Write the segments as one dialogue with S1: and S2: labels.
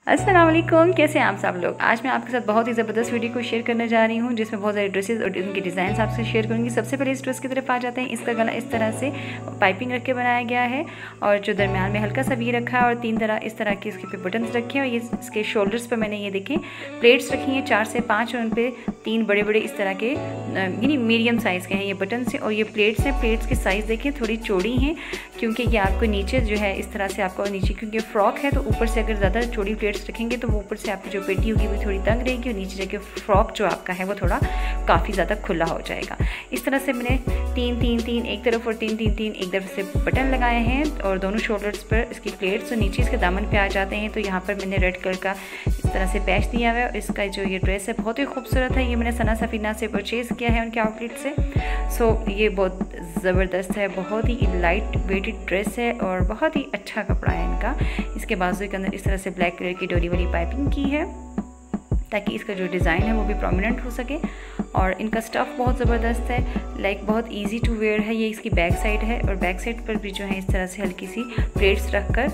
S1: अस्सलाम वालेकुम, कैसे हैं आप सब लोग। आज मैं आपके साथ बहुत ही ज़बरदस्त वीडियो को शेयर करने जा रही हूँ जिसमें बहुत सारे ड्रेसेस और उनके डिज़ाइंस आपसे शेयर करूँगी। सबसे पहले इस ड्रेस की तरफ आ जाते हैं। इसका गला इस तरह से पाइपिंग रख के बनाया गया है और जो दरमियान में हल्का सा वी रखा है और तीन तरह इस तरह के इसके पे बटन्स रखे हैं और ये इसके शोल्डर्स पर मैंने ये देखें प्लेट्स रखी हैं 4 से 5 और उन पर 3 बड़े बड़े इस तरह के यानी मीडियम साइज़ के हैं ये बटन्स हैं। और ये प्लेट्स हैं, प्लेट्स की साइज़ देखिए थोड़ी चौड़ी हैं क्योंकि ये आपको नीचे जो है इस तरह से आपको नीचे, क्योंकि फ्रॉक है तो ऊपर से अगर ज़्यादा चौड़ी प्लेट्स रखेंगे तो वो ऊपर से आपकी जो पेटी होगी वो थोड़ी तंग रहेगी और नीचे जाके फ्रॉक जो आपका है वो थोड़ा काफ़ी ज़्यादा खुला हो जाएगा। इस तरह से मैंने 3-3-3 एक तरफ और 3-3-3 एक तरफ से बटन लगाए हैं और दोनों शोल्डर्स पर इसकी प्लेट्स और नीचे इसके दामन पे आ जाते हैं। तो यहाँ पर मैंने रेड कलर का इस तरह से पैच दिया हुआ है और इसका जो ये ड्रेस है बहुत ही खूबसूरत है। ये मैंने सना सफीना से परचेज़ किया है उनके आउटलेट से। सो ये बहुत ज़बरदस्त है, बहुत ही लाइट वेटेड ड्रेस है और बहुत ही अच्छा कपड़ा है इनका। इसके बाजू के अंदर इस तरह से ब्लैक कलर की डोरी वाली पाइपिंग की है ताकि इसका जो डिज़ाइन है वो भी प्रोमिनेंट हो सके। और इनका स्टफ़ बहुत ज़बरदस्त है, लाइक बहुत इजी टू वेयर है। ये इसकी बैक साइड है और बैक साइड पर भी जो है इस तरह से हल्की सी प्लेट्स रखकर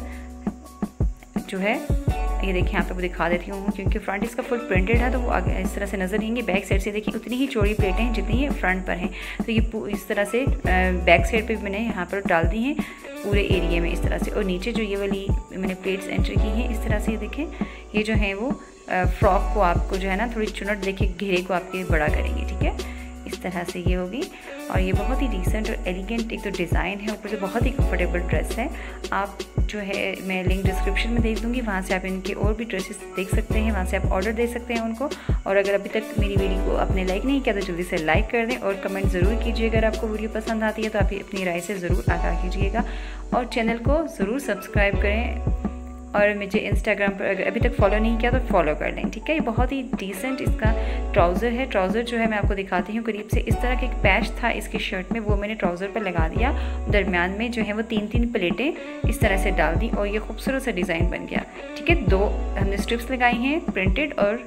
S1: जो है ये देखिए यहाँ पे वो दिखा देती हूँ क्योंकि फ्रंट इसका फुल प्रिंटेड है तो वो आगे इस तरह से नजर रहेंगे। बैक साइड से देखिए उतनी ही चौड़ी प्लेटें हैं जितनी ये फ्रंट पर हैं। तो ये इस तरह से बैक साइड पे मैंने यहाँ पर डाल दी हैं पूरे एरिया में इस तरह से। और नीचे जो ये वाली मैंने प्लेट्स एंटर की हैं इस तरह से देखें, ये जो है वो फ्रॉक को आपको जो है ना थोड़ी चुनट देखिए घेरे को आपके बड़ा करेंगे, ठीक है। इस तरह से ये होगी और ये बहुत ही डिसेंट और एलिगेंट एक तो डिज़ाइन है, ऊपर से बहुत ही कंफर्टेबल ड्रेस है। आप जो है मैं लिंक डिस्क्रिप्शन में दे दूँगी, वहाँ से आप इनके और भी ड्रेसेस देख सकते हैं, वहाँ से आप ऑर्डर दे सकते हैं उनको। और अगर अभी तक मेरी वीडियो को आपने लाइक नहीं किया तो जल्दी से लाइक कर दें और कमेंट ज़रूर कीजिए। अगर आपको वीडियो पसंद आती है तो आप अपनी राय से ज़रूर आगाह कीजिएगा और चैनल को ज़रूर सब्सक्राइब करें। और मुझे इंस्टाग्राम पर अगर अभी तक फॉलो नहीं किया तो फॉलो कर लें, ठीक है। ये बहुत ही डिसेंट इसका ट्राउज़र है। ट्राउज़र जो है मैं आपको दिखाती हूँ करीब से। इस तरह का एक पैच था इसकी शर्ट में, वो मैंने ट्राउज़र पर लगा दिया। दरमियान में जो है वो 3-3 प्लेटें इस तरह से डाल दी और ये खूबसूरत सा डिज़ाइन बन गया, ठीक है। 2 हमने स्ट्रिप्स लगाई हैं प्रिंटेड और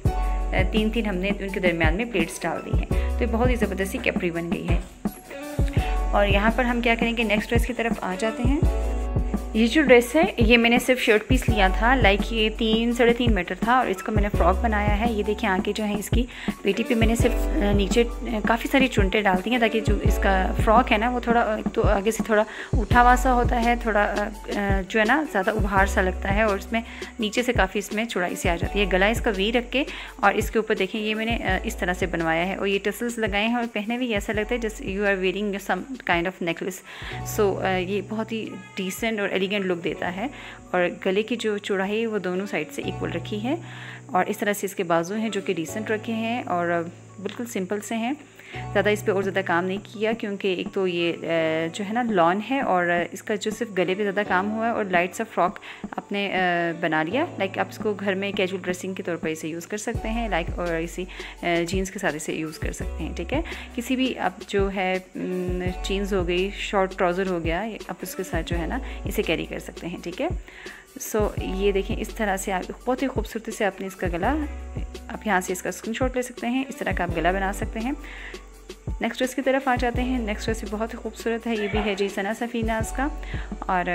S1: 3-3 हमने उनके दरमियान में प्लेट्स डाल दी हैं। तो ये बहुत ही ज़बरदस्ती कैपरी बन गई है। और यहाँ पर हम क्या करेंगे, नेक्स्ट ड्रेस की तरफ आ जाते हैं। ये जो ड्रेस है ये मैंने सिर्फ शर्ट पीस लिया था, लाइक ये 3-3.5 मीटर था और इसका मैंने फ्रॉक बनाया है। ये देखिए आगे जो है इसकी पेटी पे मैंने सिर्फ नीचे काफ़ी सारी चुनटे डाल दी हैं ताकि जो इसका फ्रॉक है ना वो थोड़ा तो आगे से थोड़ा उठा हुआ सा होता है, थोड़ा जो है ना ज़्यादा उभार सा लगता है और इसमें नीचे से काफ़ी इसमें चौड़ाई से आ जाती है। गला इसका वी रख के और इसके ऊपर देखें ये मैंने इस तरह से बनवाया है और ये टसल्स लगाए हैं और पहने भी ऐसा लगता है जैसे you are wearing some kind of necklace. So ये बहुत ही डिसेंट और एलिगेंट लुक देता है। और गले की जो चौड़ाई है वो दोनों साइड से इक्वल रखी है और इस तरह से इसके बाजू हैं जो कि डिसेंट रखे हैं और बिल्कुल सिंपल से हैं। ज़्यादा इस पे और ज़्यादा काम नहीं किया क्योंकि एक तो ये जो है ना लॉन है और इसका जो सिर्फ गले पे ज़्यादा काम हुआ है और लाइट सा फ्रॉक आपने बना लिया। लाइक आप इसको घर में कैजुअल ड्रेसिंग के तौर पर इसे यूज़ कर सकते हैं, लाइक और इसी जीन्स के साथ इसे यूज़ कर सकते हैं, ठीक है। किसी भी आप जो है जीन्स हो गई, शॉर्ट ट्राउज़र हो गया, आप उसके साथ जो है ना इसे कैरी कर सकते हैं, ठीक है। सो ये देखें इस तरह से आप बहुत ही खूबसूरती से आपने इसका गला, आप यहाँ से इसका स्क्रीनशॉट ले सकते हैं, इस तरह का आप गला बना सकते हैं। नेक्स्ट ड्रेस की तरफ आ जाते हैं। नेक्स्ट ड्रेस भी बहुत ही खूबसूरत है, ये भी है जी सना सफीनाज़ का और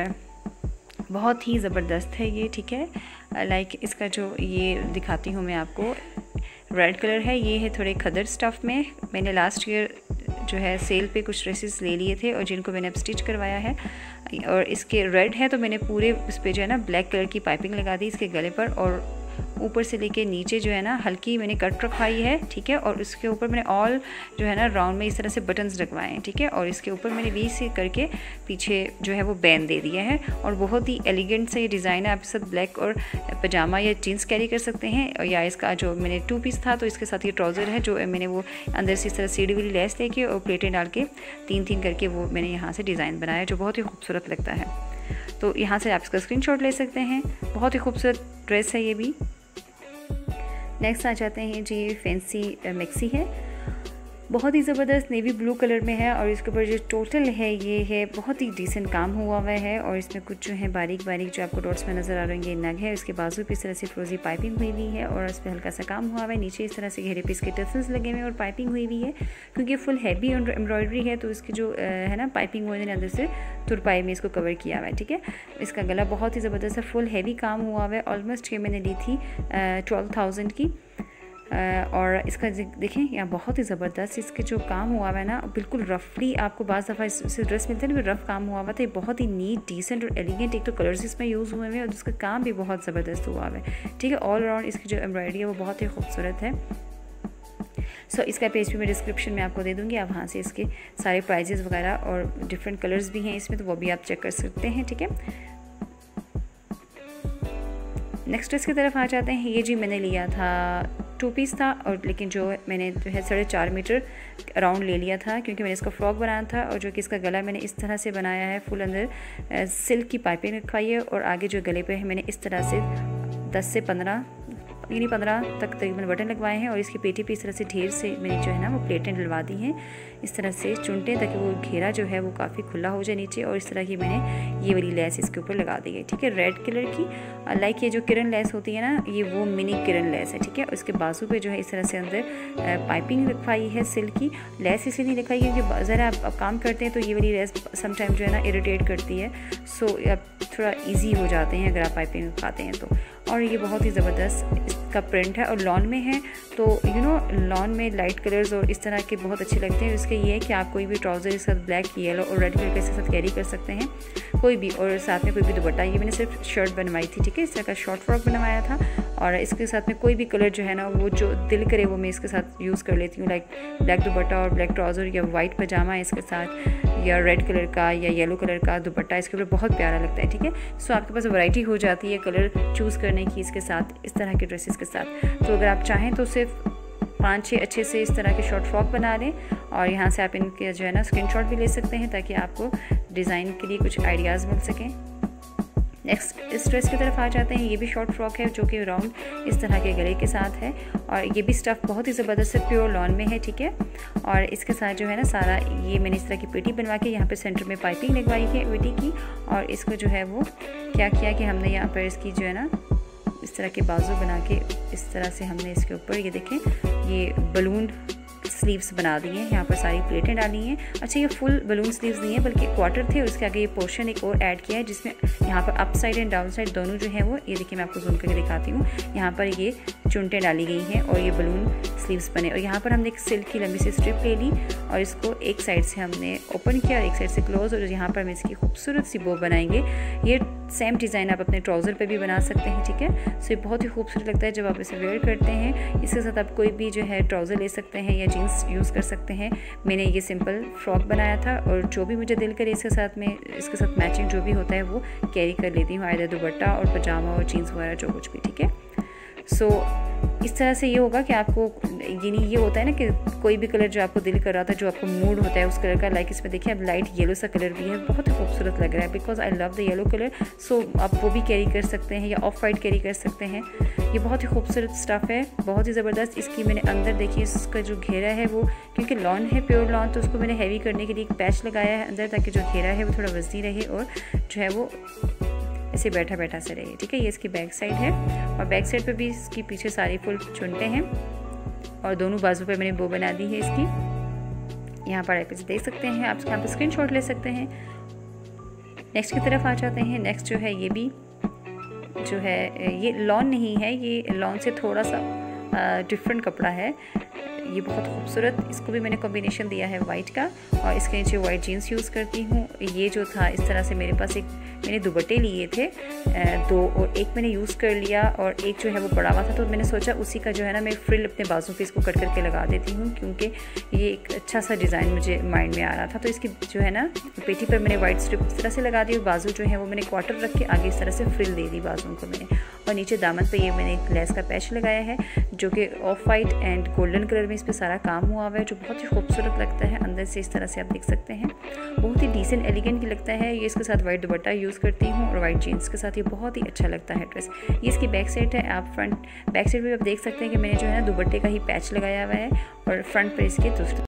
S1: बहुत ही ज़बरदस्त है ये, ठीक है। लाइक इसका जो ये दिखाती हूँ मैं आपको, रेड कलर है, ये है थोड़े खदर स्टफ़ में। मैंने लास्ट ईयर जो है सेल पे कुछ ड्रेसेस ले लिए थे और जिनको मैंने अब स्टिच करवाया है और इसके रेड है तो मैंने पूरे उस पर जो है ना ब्लैक कलर की पाइपिंग लगा दी इसके गले पर और ऊपर से लेके नीचे जो है ना हल्की मैंने कट रखवाई है, ठीक है। और उसके ऊपर मैंने ऑल जो है ना राउंड में इस तरह से बटन्स रखवाए हैं, ठीक है। और इसके ऊपर मैंने वी से करके पीछे जो है वो बैन दे दिया है और बहुत ही एलिगेंट सा ये डिज़ाइन है। आप इस साथ ब्लैक और पजामा या जीन्स कैरी कर सकते हैं और या इसका जो मैंने 2 पीस था तो इसके साथ ये ट्राउज़र है जो मैंने वो अंदर से इस तरह सीढ़ी वाली लेस लेके और प्लेटें डाल के 3-3 करके वो मैंने यहाँ से डिज़ाइन बनाया जो बहुत ही खूबसूरत लगता है। तो यहाँ से आप इसका स्क्रीनशॉट ले सकते हैं। बहुत ही खूबसूरत ड्रेस है ये भी। नेक्स्ट आ जाते हैं जी, फैंसी मैक्सी है बहुत ही ज़बरदस्त नेवी ब्लू कलर में है और इसके ऊपर जो टोटल है ये है बहुत ही डिसेंट काम हुआ हुआ है। और इसमें कुछ जो है बारीक बारीक जो आपको डॉट्स में नज़र आ रहे हैं ये नग है। इसके बाजू पे इस तरह से फ्रोजी पाइपिंग हुई हुई है और इस पर हल्का सा काम हुआ हुआ है। नीचे इस तरह से घेरे पे इसके टसल्स लगे हुए हैं और पाइपिंग हुई हुई है। क्योंकि फुल हैवी एम्ब्रॉयडरी है तो इसकी जो है ना पाइपिंग हुई है अंदर से तुरपाई में इसको कवर किया हुआ है। ठीक है, इसका गला बहुत ही ज़बरदस्त है, फुल हैवी काम हुआ हुआ है। ऑलमोस्ट ये मैंने ली थी 12,000 की। और इसका देखें यहाँ बहुत ही ज़बरदस्त इसके जो काम हुआ हुआ है ना, बिल्कुल रफली आपको बाज़ दफ़ा इससे ड्रेस मिलता है ना, रफ़ काम हुआ हुआ था। ये बहुत ही नीट डिसेंट और एलिगेंट, एक तो कलर्स इसमें यूज़ हुए हैं और उसका काम भी बहुत ज़बरदस्त हुआ हुआ है। ठीक है, ऑल अराउंड इसकी जो एम्ब्रॉयडरी है वो बहुत ही खूबसूरत है। इसका पेज भी मैं डिस्क्रिप्शन में आपको दे दूँगी, आप वहाँ से इसके सारे प्राइजेज़ वगैरह और डिफरेंट कलर्स भी हैं इसमें, तो वो भी आप चेक कर सकते हैं। ठीक है, नेक्स्ट ड्रेस की तरफ आ जाते हैं। ये जी मैंने लिया था 2 पीस था और लेकिन जो मैंने जो है 4.5 मीटर अराउंड ले लिया था क्योंकि मैंने इसका फ्रॉक बनाया था। और जो कि इसका गला मैंने इस तरह से बनाया है, फुल अंदर सिल्क की पाइपिंग रखवाई है और आगे जो गले पे है मैंने इस तरह से 10 से 15 तक तकरीबन बटन लगवाए हैं। और इसकी पेटी पे इस तरह से ढेर से मैंने जो है ना वो प्लेटें डलवा दी हैं इस तरह से चुनटे, ताकि वो घेरा जो है वो काफ़ी खुला हो जाए नीचे। और इस तरह की मैंने ये वाली लेस इसके ऊपर लगा दी है। ठीक है, रेड कलर की, लाइक ये जो किरण लेस होती है ना, ये वो मिनी किरण लेस है। ठीक है, उसके बाजू पे जो है इस तरह से अंदर पाइपिंग रखवाई है सिल्क की। लेस इसलिए नहीं रखवाई क्योंकि ज़रा आप काम करते हैं तो ये वाली लेस समटाइम जो है ना इरिटेट करती है, सो आप थोड़ा ईजी हो जाते हैं अगर आप पाइपिंग रखवाते हैं तो। और ये बहुत ही ज़बरदस्त इसका प्रिंट है और लॉन में है, तो लॉन में लाइट कलर्स और इस तरह के बहुत अच्छे लगते हैं। इसका ये है कि आप कोई भी ट्राउज़र इसके साथ ब्लैक, येलो और रेड कलर के साथ कैरी कर सकते हैं कोई भी, और साथ में कोई भी दुपट्टा। ये मैंने सिर्फ शर्ट बनवाई थी। ठीक है, इस तरह का शॉर्ट फ्रॉक बनवाया था और इसके साथ में कोई भी कलर जो है ना वो जो दिल करे वो मैं इसके साथ यूज़ कर लेती हूँ, लाइक ब्लैक दुपट्टा और ब्लैक ट्राउज़र या वाइट पजामा इसके साथ, या रेड कलर का या येलो कलर का दुपट्टा इसके ऊपर बहुत प्यारा लगता है। ठीक है, सो आपके पास वैरायटी हो जाती है कलर चूज़ करने की इसके साथ, इस तरह के ड्रेसेस के साथ। तो अगर आप चाहें तो सिर्फ 5-6 अच्छे से इस तरह के शॉर्ट फ्रॉक बना लें और यहाँ से आप इनके जो है ना स्क्रीनशॉट भी ले सकते हैं ताकि आपको डिज़ाइन के लिए कुछ आइडियाज़ मिल सकें। नेक्स्ट इस ड्रेस की तरफ आ जाते हैं। ये भी शॉर्ट फ्रॉक है जो कि राउंड इस तरह के गले के साथ है और ये भी स्टफ़ बहुत ही ज़बरदस्त है, प्योर लॉन में है। ठीक है, और इसके साथ जो है ना सारा ये मैंने इस तरह की पेटी बनवा के यहाँ पे सेंटर में पाइपिंग लगवाई है पेटी की। और इसको जो है वो क्या किया कि हमने यहाँ पर इसकी जो है ना इस तरह के बाजू बना के इस तरह से हमने इसके ऊपर ये देखें ये बलून स्लीव्स बना दिए हैं, यहाँ पर सारी प्लेटें डाली हैं। अच्छा, ये फुल बलून स्लीव्स नहीं है बल्कि क्वार्टर थे और उसके आगे ये पोर्शन एक और ऐड किया है जिसमें यहाँ पर up side and down side दोनों जो है वो ये देखिए मैं आपको जूम करके दिखाती हूँ। यहाँ पर ये चुनटें डाली गई हैं और ये बलून स्लीव्स बने और यहाँ पर हमने एक सिल्क की लंबी सी स्ट्रिप ले ली और इसको एक साइड से हमने ओपन किया और एक साइड से क्लोज, और यहाँ पर हम इसकी खूबसूरत सी बो बनाएंगे। ये सेम डिज़ाइन आप अपने ट्राउज़र पे भी बना सकते हैं। ठीक है, सो ये बहुत ही खूबसूरत लगता है जब आप इसे वेयर करते हैं। इसके साथ आप कोई भी जो है ट्राउज़र ले सकते हैं या जीन्स यूज़ कर सकते हैं। मैंने ये सिंपल फ्रॉक बनाया था और जो भी मुझे दिल करे इसके साथ मैचिंग जो भी होता है वो कैरी कर लेती हूँ, आइदर दुपट्टा और पजामा और जीन्स वगैरह जो कुछ भी। ठीक है, सो इस तरह से ये होगा कि आपको ये होता है ना कि कोई भी कलर जो आपको दिल कर रहा था, जो आपको मूड होता है उस कलर का, लाइक इसमें देखिए अब लाइट येलो सा कलर भी है, बहुत ही खूबसूरत लग रहा है because I love the yellow colour. So आप वो भी कैरी कर सकते हैं या ऑफ वाइट कैरी कर सकते हैं। ये बहुत ही खूबसूरत स्टफ़ है, बहुत ही ज़बरदस्त। इसकी मैंने अंदर देखिए इसका जो घेरा है वो क्योंकि लॉन है, प्योर लॉन, तो उसको मैंने हैवी करने के लिए एक पैच लगाया है अंदर ताकि जो घेरा है वो थोड़ा वज़नी रहे और जो है वो ऐसे बैठा बैठा से रहे। ठीक है, ये इसकी बैक साइड है और बैक साइड पे भी इसकी पीछे सारी फुल चुनटे हैं और दोनों बाजू पे मैंने बो बना दी है इसकी। यहाँ पर आप इसे देख सकते हैं, आप यहाँ पर स्क्रीनशॉट ले सकते हैं। नेक्स्ट की तरफ आ जाते हैं। नेक्स्ट जो है ये भी जो है ये लॉन नहीं है, ये लॉन से थोड़ा सा डिफरेंट कपड़ा है। ये बहुत खूबसूरत, इसको भी मैंने कॉम्बिनेशन दिया है वाइट का और इसके नीचे वाइट जीन्स यूज़ करती हूँ। ये जो था इस तरह से मेरे पास एक मैंने दुपट्टे लिए थे 2 और एक मैंने यूज़ कर लिया और एक जो है वो पड़ा हुआ था, तो मैंने सोचा उसी का जो है ना मैं फ्रिल अपने बाजू पे इसको कट करके लगा देती हूँ क्योंकि ये एक अच्छा सा डिज़ाइन मुझे माइंड में आ रहा था। तो इसकी जो है ना पेटी पर मैंने वाइट स्ट्रिप इस तरह से लगा दी और बाजू जो है वो मैंने क्वार्टर रख के आगे इस तरह से फ्रिल दे दी बाजू को मैंने, और नीचे दामन पे ये मैंने एक लेस का पैच लगाया है जो कि off white and golden colour में इस पर सारा काम हुआ हुआ है, जो बहुत ही खूबसूरत लगता है। अंदर से इस तरह से आप देख सकते हैं, बहुत ही डिसेंट एलिगेंट लगता है। ये इसके साथ वाइट दुपट्टा यूज़ करती हूँ और वाइट जीन्स के साथ ये बहुत ही अच्छा लगता है ड्रेस। ये इसकी बैक साइड है, आप बैक साइड पर आप देख सकते हैं कि मैंने जो है ना दुपट्टे का ही पैच लगाया हुआ है और फ्रंट पर इसके दूसरे